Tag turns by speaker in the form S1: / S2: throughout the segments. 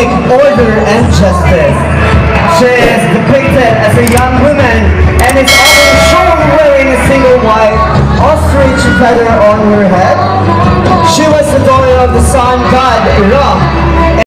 S1: order and justice. She is depicted as a young woman and is often shown wearing a single white ostrich feather on her head. She was the daughter of the sun god Ra.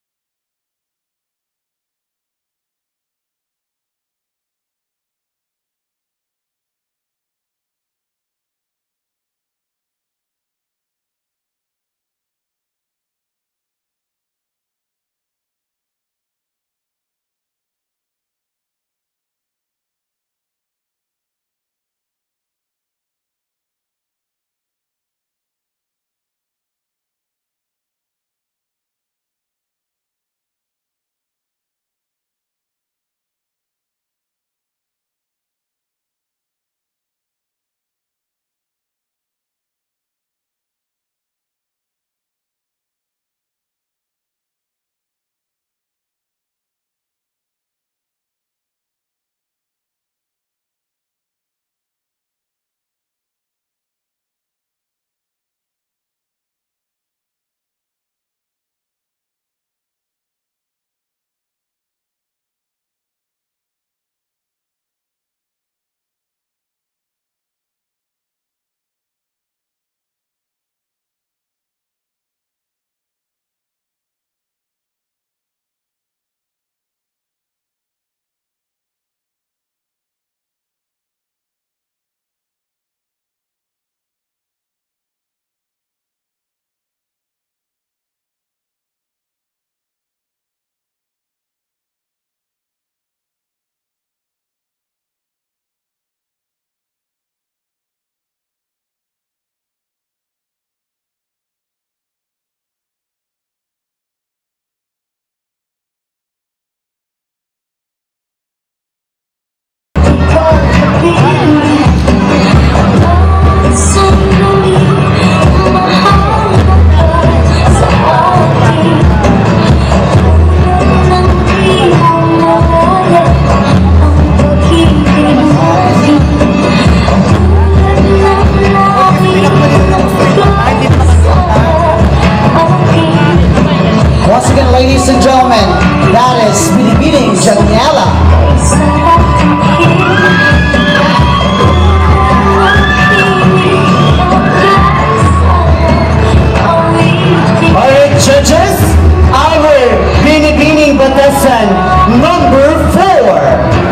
S1: Once again, ladies and gentlemen, that is Binibining Janela. Alright, judges, our Binibining Batasan number 4.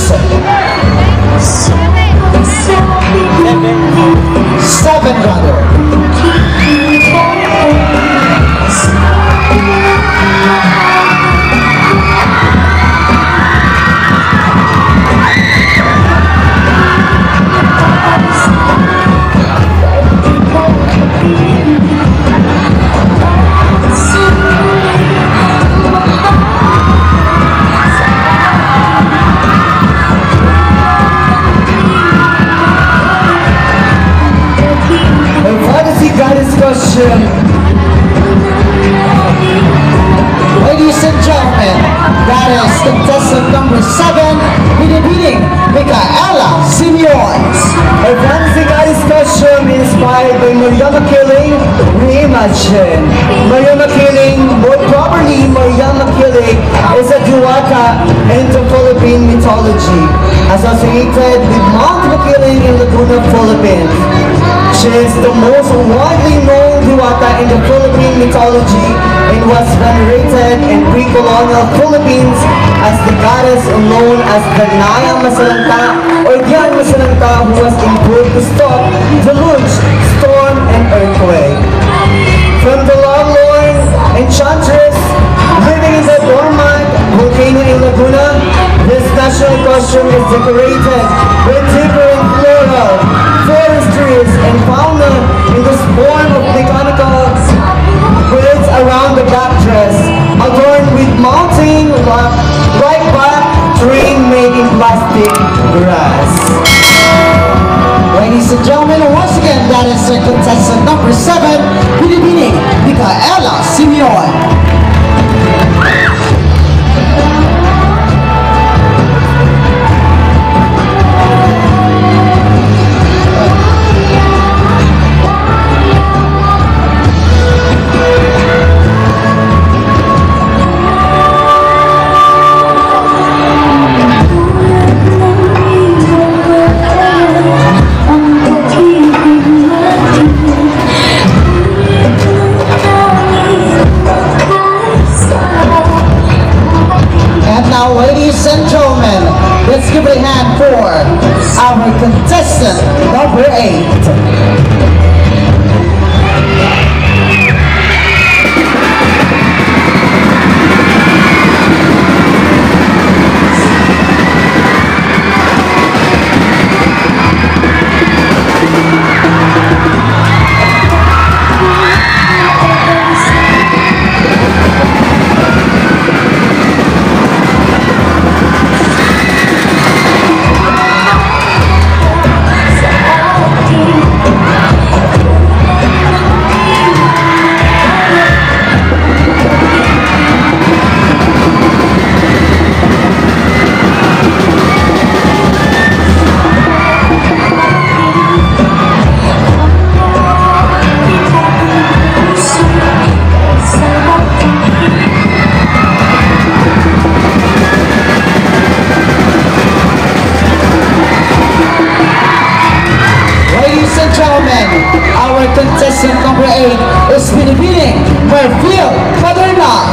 S2: Seven, brother.
S1: Ladies and gentlemen, that is contestant number 7 with the beating Micaela Simeon. Her fantasy goddess costume inspired by Mariama Killing reimagined. Mariama Killing, more properly Mariama Killing, is a diwata into Philippine mythology, associated with Mount Makiling in Laguna, Philippines. She is the most widely known diwata in the Philippine mythology and was venerated in pre-colonial Philippines as the goddess known as the Naya Masalanta or Dian Masalanta, who was employed to stop deluge, storm, and earthquake. From the lovelorn enchantress living in the dormant volcano in Laguna, this national costume is decorated with different floral, forestries, and fauna in the form of mechanical birds around the back dress, adorned with mountain right back terrain made in plastic grass. Ladies and gentlemen, once again, that is contestant number 7, Pilipini, Micaela Simeon. Ladies and gentlemen, let's give it a hand for our contestant number 8. Our contestant number 8 is Pinipining Merfil Padrona.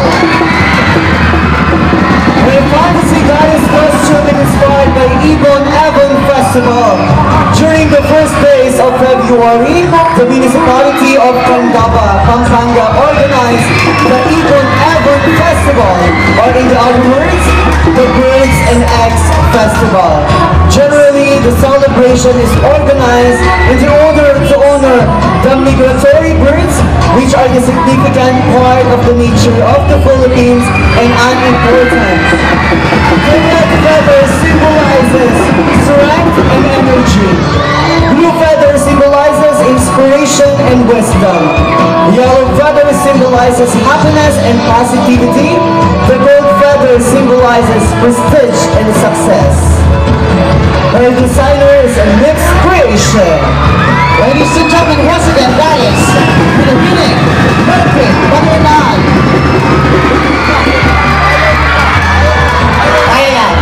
S1: Her fantasy goddess costume is inspired by Ibon Avon Festival. During the first days of February, the municipality of Candaba, Pampanga organized the Ibon Avon Festival, or in the other words, the Birds and Eggs Festival. Generally, the celebration is organized in order to honor the migratory birds, which are the significant part of the nature of the Philippines and unimportant. The red feather symbolizes strength and energy. Blue feather symbolizes inspiration and wisdom. Yellow feather symbolizes happiness and positivity. The gold feather symbolizes prestige and success. Her designer is a mixed creation. Ladies and gentlemen, once again, that is Pinipining Merfil Padrona. Ayan.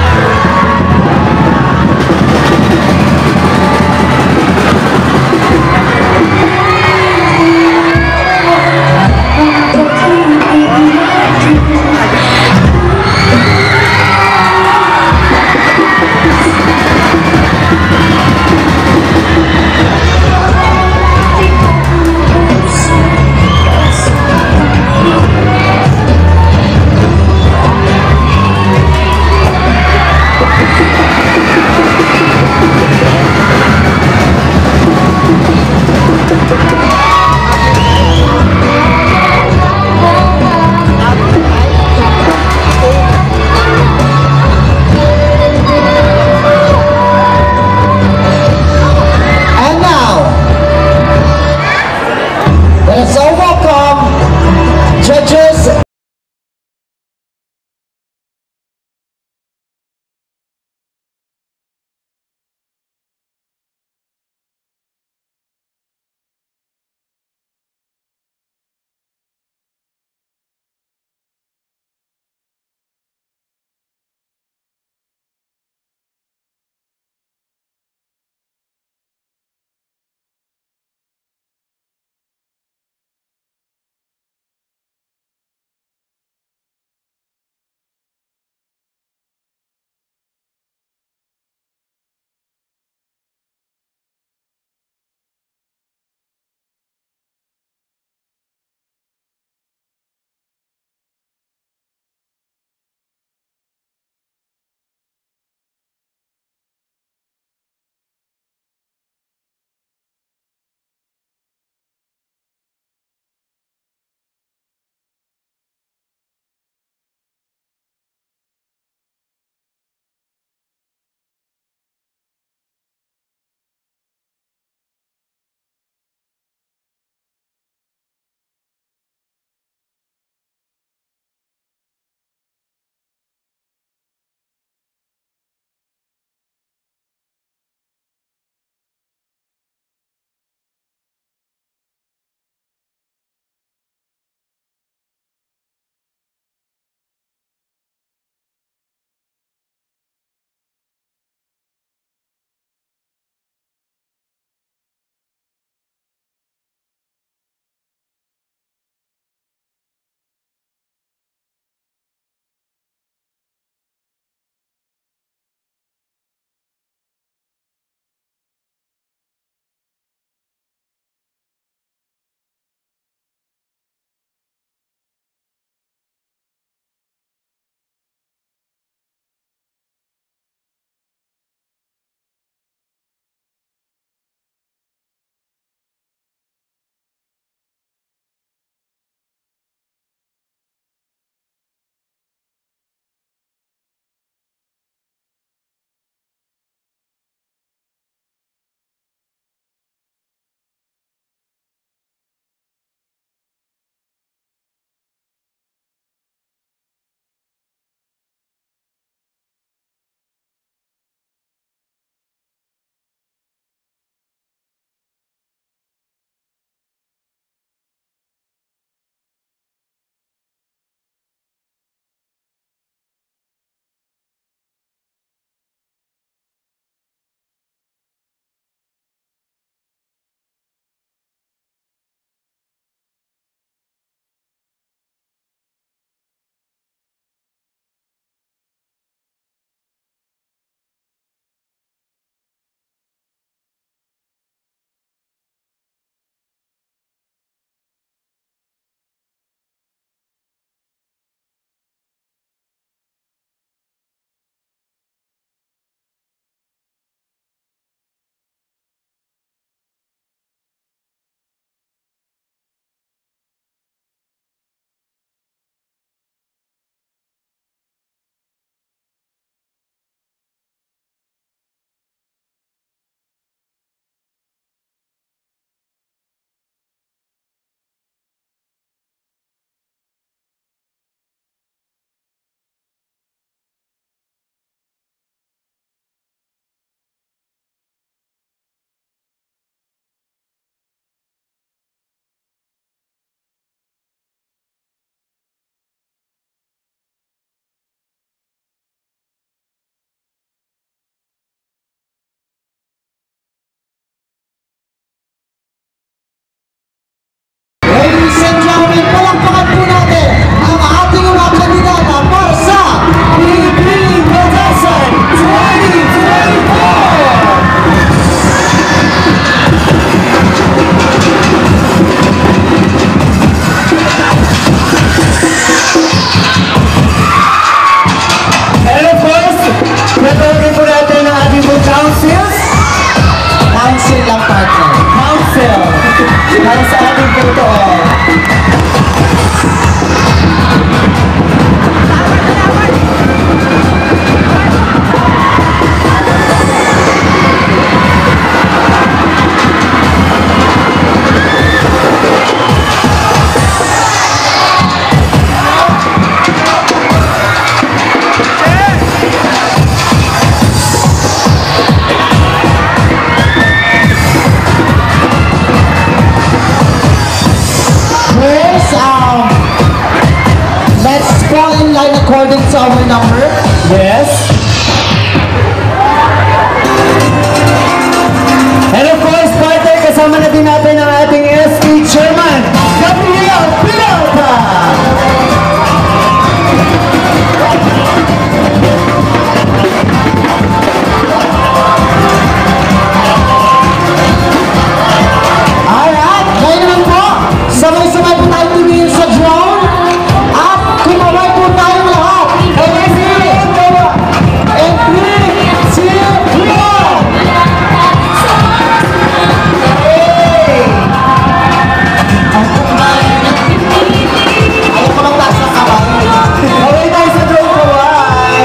S1: para sa ating photo-op.
S2: Let's fall in line according to our number.
S1: Yes. And of course, partner, kasama na din natin ang ating SK Chairman, Gabriel Peralta.
S2: Alright, ngayon naman po, sabay-sabay po tayo tumingin sa drone at kumaway po tayong lahat. And 3, 2, 1! Ayaw ko lang taas ng kamay.
S1: Okay tayo sa drone ko, bye!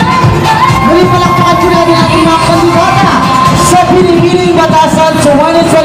S2: Muli pa lang pakatulad ng ating mga kandidata sa Pinipiling Batasan 2020.